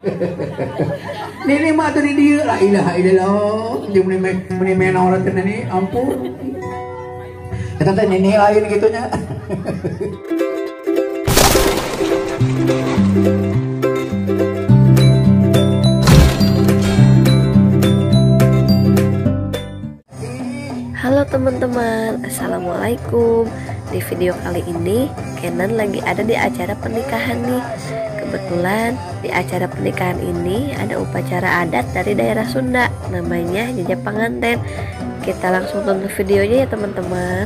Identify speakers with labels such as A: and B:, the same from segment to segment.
A: Nini mah tuh di dia la ilaha illallah. Jeung meni menor teh nini ampun. Eta teh nini lain gitunya.
B: Halo teman-teman, assalamualaikum. Di video kali ini Kenan lagi ada di acara pernikahan nih. Kebetulan di acara pernikahan ini ada upacara adat dari daerah Sunda, namanya jajak pengantin. Kita langsung tonton videonya ya teman-teman.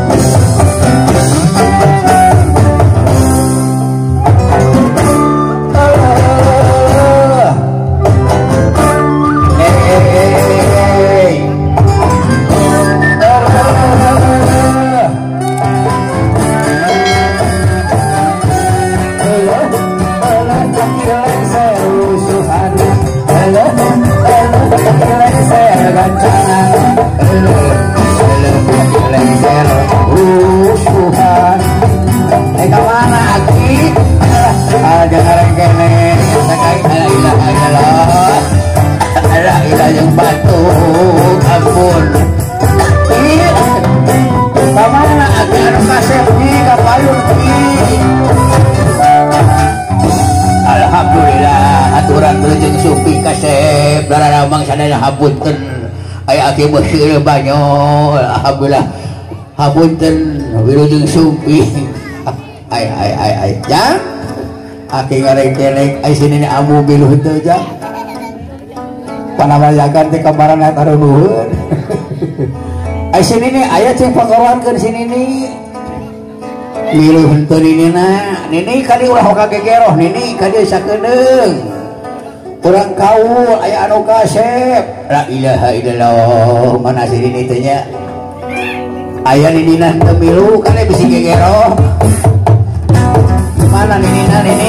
A: Yang batu ampun kemana agar kasep di kapayun alhamdulillah aturan beujeng supi kasep darah mang sadaya hapunten aya aki beuseuh banyol alhamdulillah hapunten wilujeng supi ai jang aki ngarek-ngarek ai sini amu biluh teu jang panamayakan teh kamaran taruh nuhun. Ai sini nih aya cing pangorwankeun sini nih. Miluh henteu ninina, nini kali ulah hoka gegeroh nini kali sakedeung. Urang kaul aya anu kasep. La ilaha illallah mana sini nih teh nya. Aya ninina henteu miluh kali bisi gegeroh. Mana ninina nini?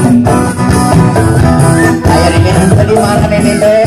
A: Aya ninina henteu di mana nini teh?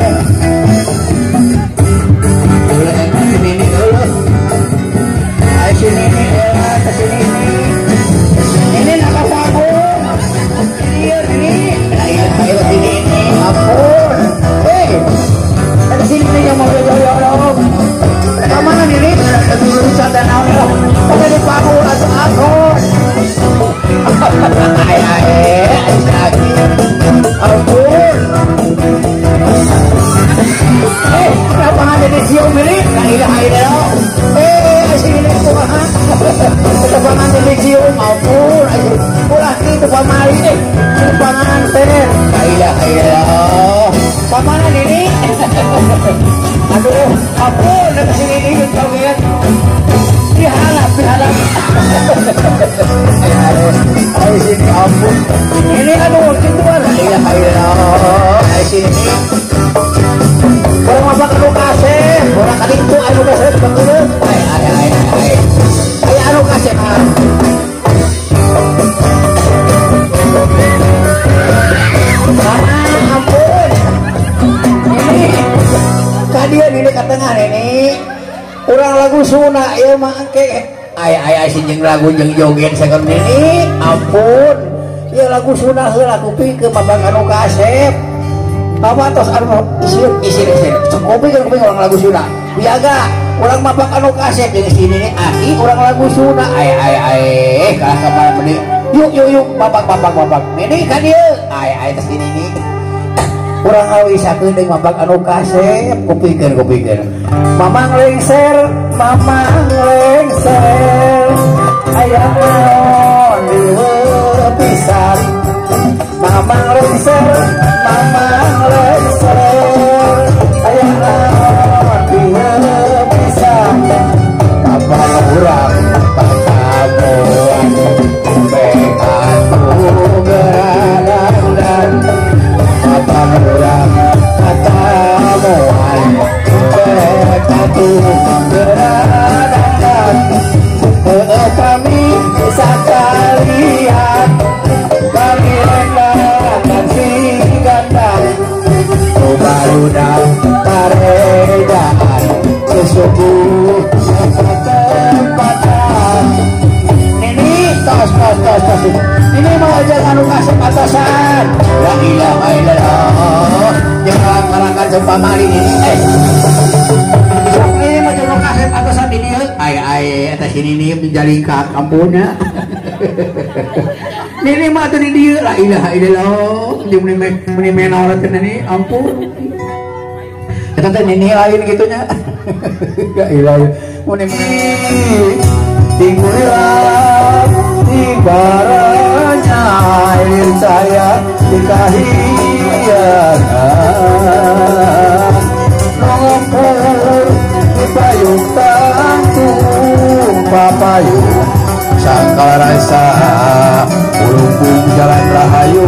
A: Pamana nini? Aduh, ampun, nak sini ini kau lihat. Dihalap. Ayo sini ampun. Ini aduh, itu mana? Ayo sini. Orang apa anu kasih? Orang kali itu anu kasih betul. Ayo anu kasih. Dia ini ke tengah ini kurang lagu Sunda ya mangke ay sinjeng lagu jeung joget sakeun ini ampun ya lagu Sunda heula kupi ke mabang anu kasep apa tos anu isi kopi kan kupi orang lagu Sunda biaga orang mabang anu kasep jeung sini nih aki orang lagu Sunda ay kalah kamar meni yuk babak ini kan dia ay tos ini nih kurang awi sakeun deui mabak anu kasep kupikeun mamang lengser aya naon dieu pisan mamang lengser aya naon dieu pisan kapan urang patamuan beatu geradan kapan urang patamuan beatu geradan kami sekalian bagi rendah dan si gandang atau pamali ini sok ini mah jono kaset atasan ini ai atas ini nih menjalin ke kampungnya ini mah tuh di dia la ilaha illallah di meni menor teh ini ampun eta teh ini lain gitunya la ilaha meni tinggulah ibaratnya air saya di kahiyatan ngompor di payung tangtung papayung sangkal rasa ulung jalan rahayu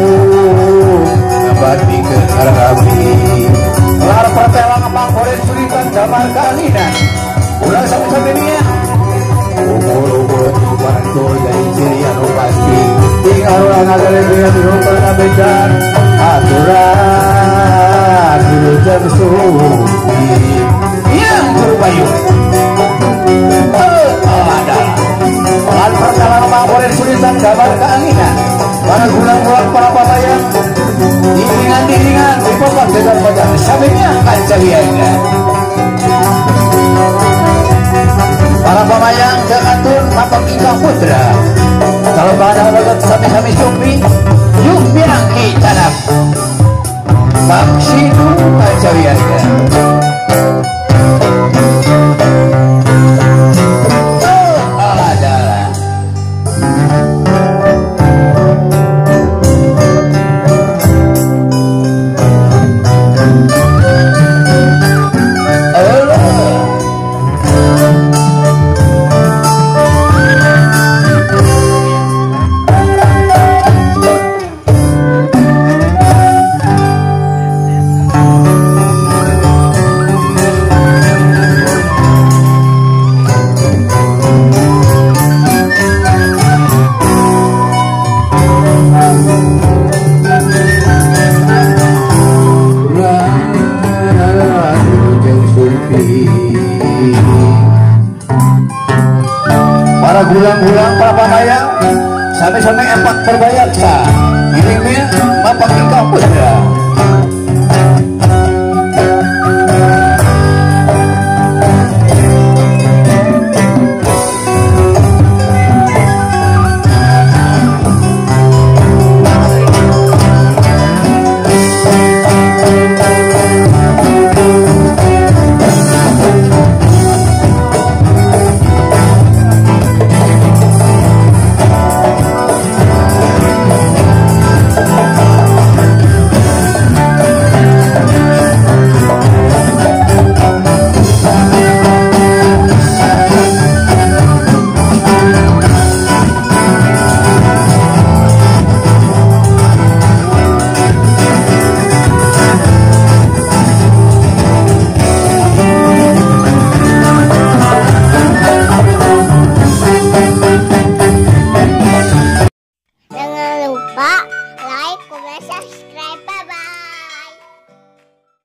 A: ngabati ke arabi lar pertela ngapangkoren suritan damar kalina ulang sampai dia umur bantul dari sirian pasti tinggal orang agak dengan dihukum abejan aturan hidup suci yang berpayung ada lan perkara ngapangkoren suritan damar keanginan para gulang-gulang para pabayang diringan dipopot dengan pojang sabenya kancaliaga para pamayang jangatun mapak ingkang putra kalau pada wagat sami-sami sumbi yuk bilang icanap maksidu kancaliaga gulang-gulang para pamayang sampai-sampai empat berbayar sah iringnya mapak ingkang